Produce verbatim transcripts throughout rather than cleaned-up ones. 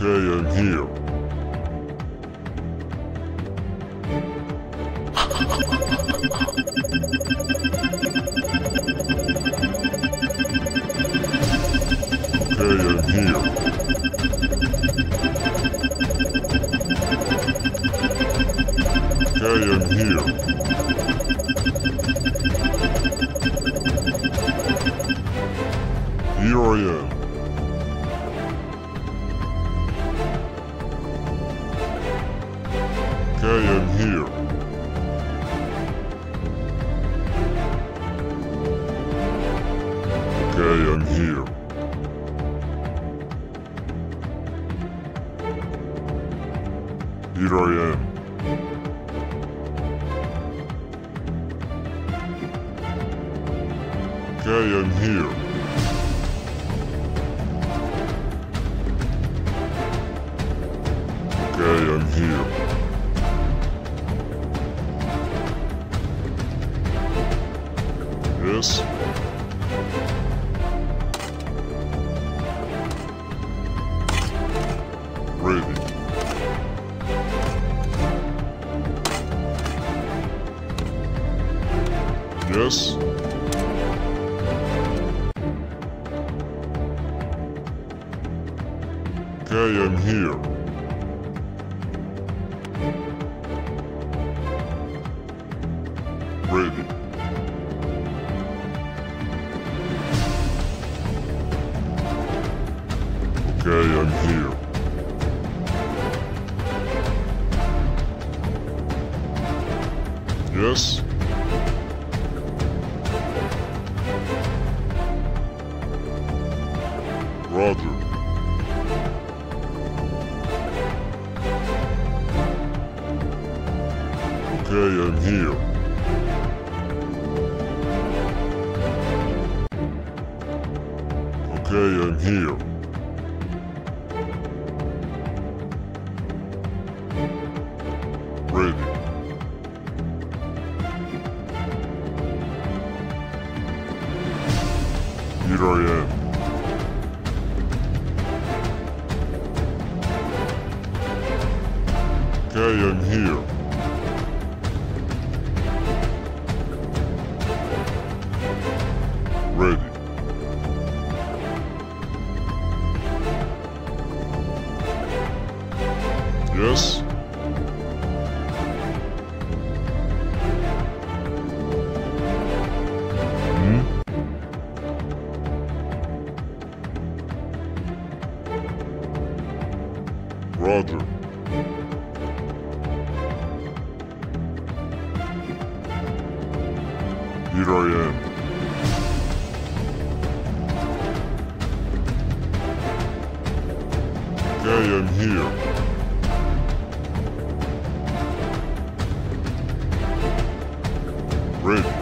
Okay, I'm here. Okay, I'm here. Okay, I'm here. Here I am. Okay, I'm here. Okay, I'm here. Here I am. Okay, I'm here. Okay, I'm here. Yes? Ready. Yes? Okay, I'm here. Ready. Okay, I'm here. Yes? Roger. Okay, I'm here. Okay, I'm here. Ready. Here I am. Okay, I'm here. Ready. Yes? Hmm? Roger. Here I am. Okay, I'm here. Ready.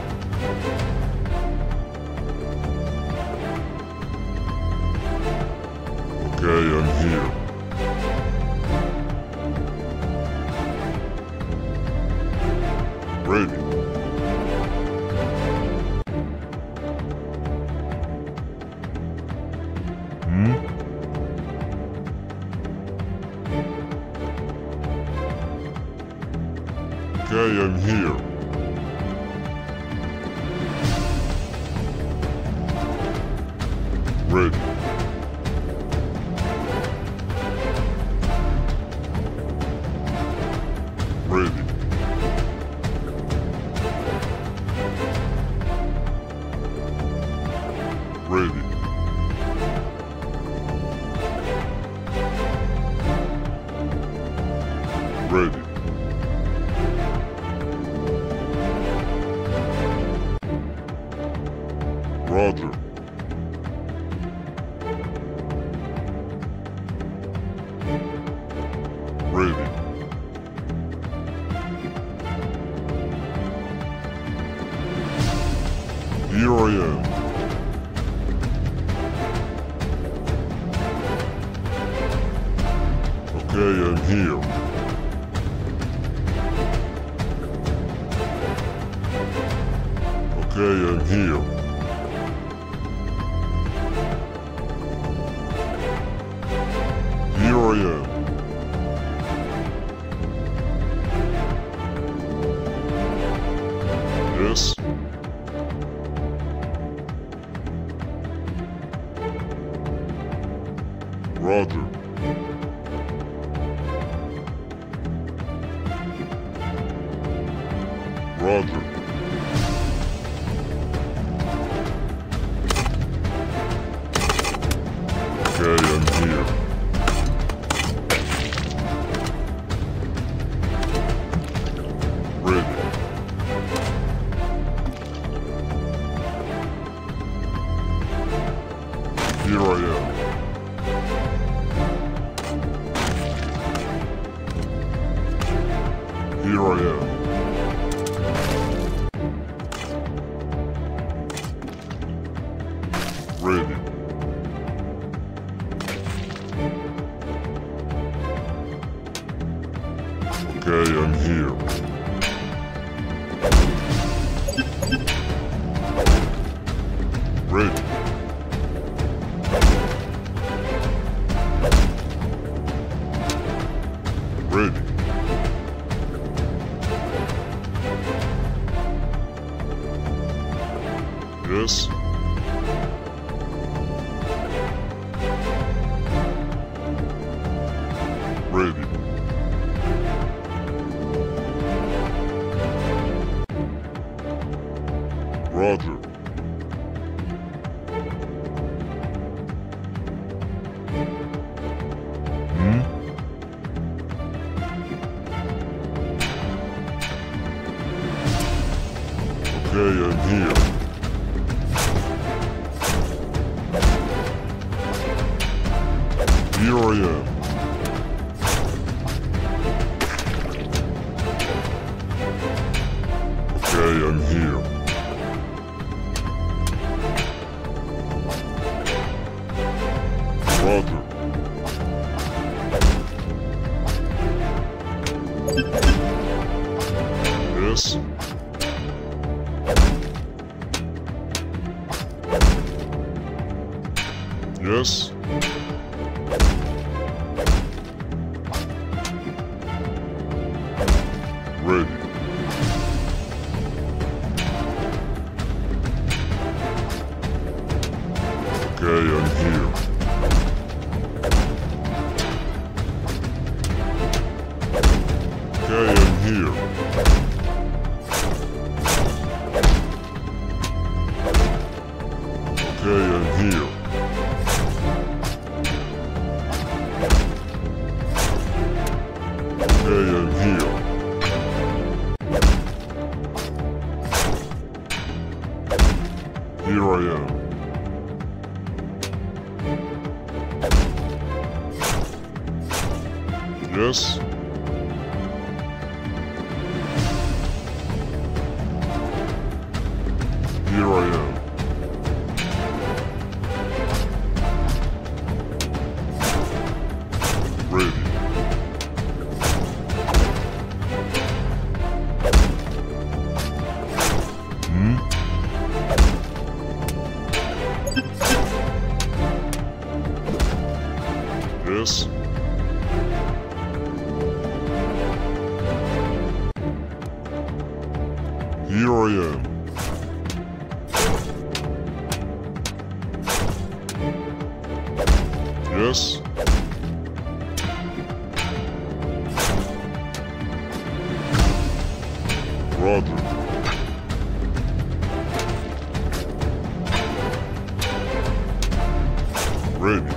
Okay, I'm here. Ready. Hmm? Okay, I'm here. Ready. Ready. Ready. Ready. Roger. Ready. Here I am. Okay, I'm here. Okay, I'm here. Here I Roger. Roger. Okay, I'm here. Ready. Here I am. Here I am. Ready. Okay, I'm here. Ready. Ready. Yes. Ready. Roger. Hmm? Okay, I'm here. Here I am. Okay, I'm here. Roger. Yes. Yes. Ready. Okay, I'm here. Okay, I'm here. Okay, I'm here. Okay, I'm here. Here I am. Yes. Here I am. Ready. Hmm? Yes. Here I am. Yes. Roger. Ready.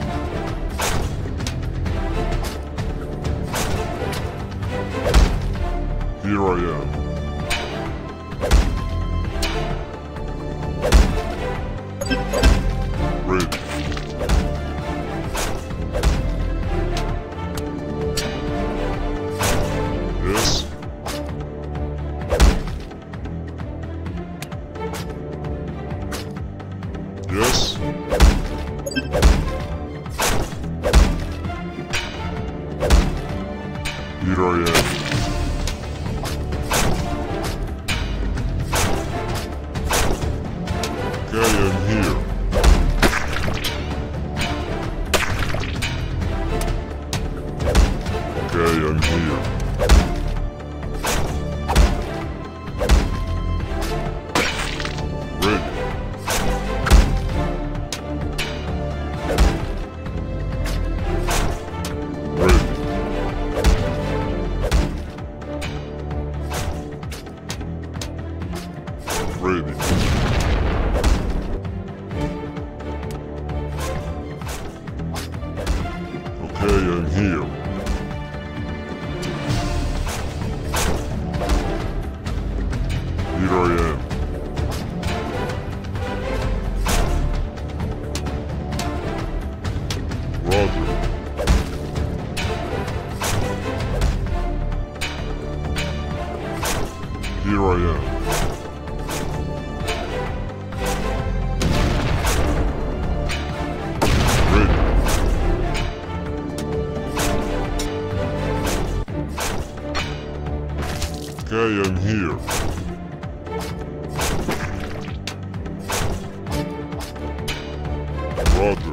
Here I am. Ready. Yes. Yes. Here I am. Okay, I'm here. Okay, I'm here. Ready. Okay, I'm here. Roger.